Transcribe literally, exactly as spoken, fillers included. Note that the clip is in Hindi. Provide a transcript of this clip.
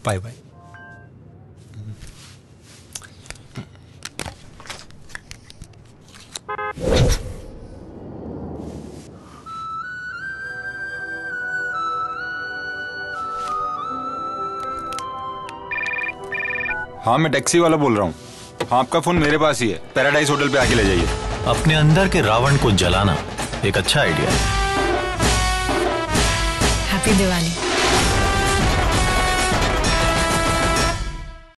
Bye bye. हाँ मैं टैक्सी वाला बोल रहा हूँ। हाँ आपका फोन मेरे पास ही है, पैराडाइज होटल पे आके ले जाइए। अपने अंदर के रावण को जलाना एक अच्छा आइडिया है। हैप्पी दिवाली।